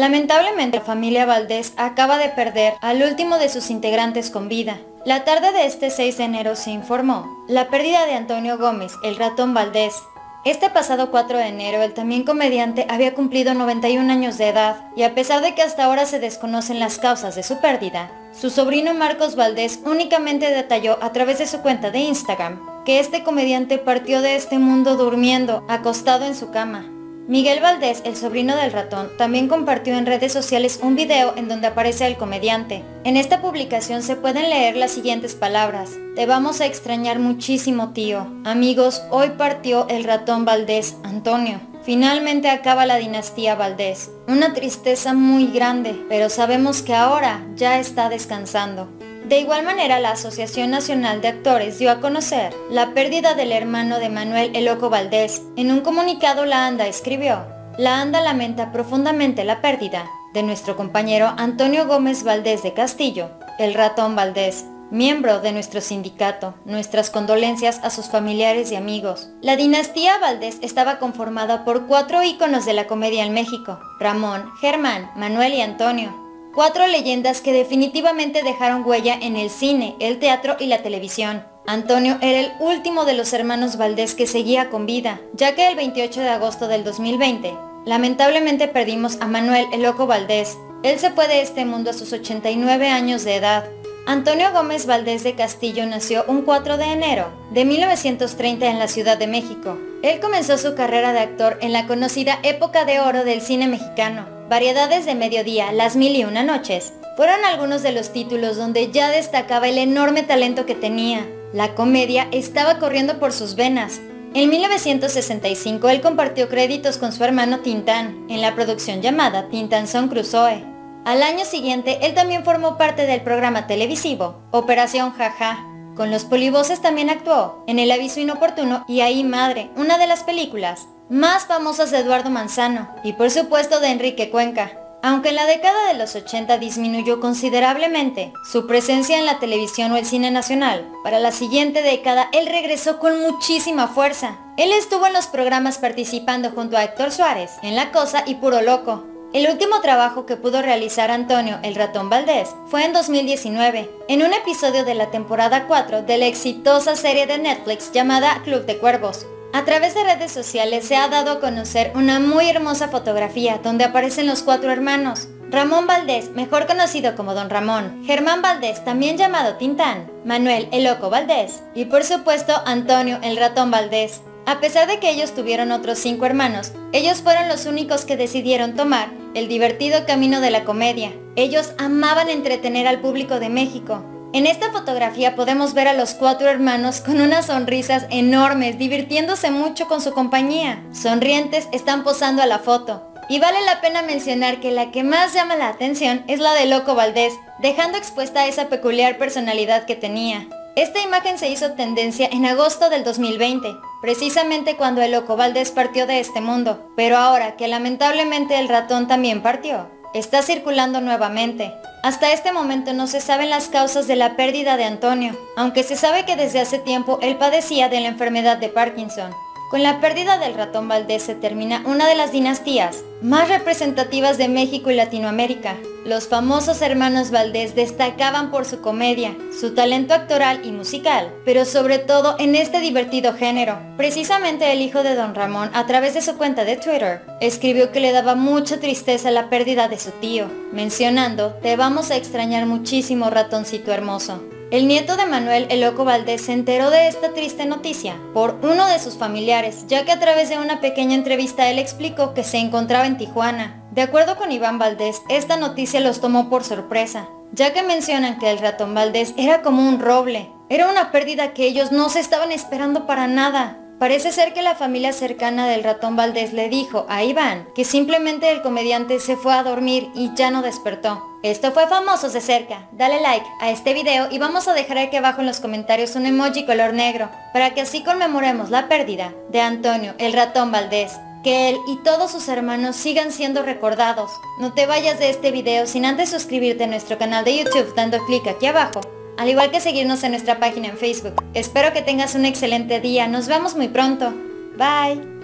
Lamentablemente, la familia Valdés acaba de perder al último de sus integrantes con vida. La tarde de este 6 de enero se informó la pérdida de Antonio Gómez, el ratón Valdés. Este pasado 4 de enero, el también comediante había cumplido 91 años de edad, y a pesar de que hasta ahora se desconocen las causas de su pérdida, su sobrino Marcos Valdés únicamente detalló a través de su cuenta de Instagram que este comediante partió de este mundo durmiendo, acostado en su cama. Miguel Valdés, el sobrino del ratón, también compartió en redes sociales un video en donde aparece el comediante. En esta publicación se pueden leer las siguientes palabras: "Te vamos a extrañar muchísimo, tío. Amigos, hoy partió el ratón Valdés, Antonio. Finalmente acaba la dinastía Valdés. Una tristeza muy grande, pero sabemos que ahora ya está descansando". De igual manera, la Asociación Nacional de Actores dio a conocer la pérdida del hermano de Manuel El Loco Valdés. En un comunicado, la ANDA escribió: "La ANDA lamenta profundamente la pérdida de nuestro compañero Antonio Gómez Valdés de Castillo, el ratón Valdés, miembro de nuestro sindicato. Nuestras condolencias a sus familiares y amigos". La dinastía Valdés estaba conformada por 4 íconos de la comedia en México: Ramón, Germán, Manuel y Antonio. 4 leyendas que definitivamente dejaron huella en el cine, el teatro y la televisión. Antonio era el último de los hermanos Valdés que seguía con vida, ya que el 28 de agosto del 2020, lamentablemente perdimos a Manuel El Loco Valdés. Él se fue de este mundo a sus 89 años de edad. Antonio Gómez Valdés de Castillo nació un 4 de enero de 1930 en la Ciudad de México. Él comenzó su carrera de actor en la conocida época de oro del cine mexicano. Variedades de Mediodía, Las Mil y Una Noches fueron algunos de los títulos donde ya destacaba el enorme talento que tenía. La comedia estaba corriendo por sus venas. En 1965 él compartió créditos con su hermano Tintán en la producción llamada Tintanzón Crusoe. Al año siguiente, él también formó parte del programa televisivo Operación Jaja. Con los Polivoces también actuó en El Aviso Inoportuno y Ahí Madre, una de las películas más famosas de Eduardo Manzano y por supuesto de Enrique Cuenca. Aunque en la década de los 80 disminuyó considerablemente su presencia en la televisión o el cine nacional, para la siguiente década él regresó con muchísima fuerza. Él estuvo en los programas participando junto a Héctor Suárez en La Cosa y Puro Loco. El último trabajo que pudo realizar Antonio el ratón Valdés fue en 2019, en un episodio de la temporada 4 de la exitosa serie de Netflix llamada Club de Cuervos. A través de redes sociales se ha dado a conocer una muy hermosa fotografía donde aparecen los 4 hermanos: Ramón Valdés, mejor conocido como Don Ramón, Germán Valdés, también llamado Tintán, Manuel El Loco Valdés y por supuesto Antonio el ratón Valdés. A pesar de que ellos tuvieron otros 5 hermanos, ellos fueron los únicos que decidieron tomar el divertido camino de la comedia. Ellos amaban entretener al público de México. En esta fotografía podemos ver a los 4 hermanos con unas sonrisas enormes, divirtiéndose mucho con su compañía. Sonrientes están posando a la foto. Y vale la pena mencionar que la que más llama la atención es la de Loco Valdés, dejando expuesta esa peculiar personalidad que tenía. Esta imagen se hizo tendencia en agosto del 2020, precisamente cuando el Loco Valdés partió de este mundo, pero ahora que lamentablemente el ratón también partió, está circulando nuevamente. Hasta este momento no se saben las causas de la pérdida de Antonio, aunque se sabe que desde hace tiempo él padecía de la enfermedad de Parkinson. Con la pérdida del ratón Valdés se termina una de las dinastías más representativas de México y Latinoamérica. Los famosos hermanos Valdés destacaban por su comedia, su talento actoral y musical, pero sobre todo en este divertido género. Precisamente el hijo de Don Ramón, a través de su cuenta de Twitter, escribió que le daba mucha tristeza la pérdida de su tío, mencionando: "Te vamos a extrañar muchísimo, ratoncito hermoso". El nieto de Manuel El Loco Valdés se enteró de esta triste noticia por uno de sus familiares, ya que a través de una pequeña entrevista él explicó que se encontraba en Tijuana. De acuerdo con Iván Valdés, esta noticia los tomó por sorpresa, ya que mencionan que el ratón Valdés era como un roble. Era una pérdida que ellos no se estaban esperando para nada. Parece ser que la familia cercana del ratón Valdés le dijo a Iván que simplemente el comediante se fue a dormir y ya no despertó. Esto fue Famosos de Cerca. Dale like a este video y vamos a dejar aquí abajo en los comentarios un emoji color negro, para que así conmemoremos la pérdida de Antonio el ratón Valdés. Que él y todos sus hermanos sigan siendo recordados. No te vayas de este video sin antes suscribirte a nuestro canal de YouTube dando clic aquí abajo, al igual que seguirnos en nuestra página en Facebook. Espero que tengas un excelente día. Nos vemos muy pronto. Bye.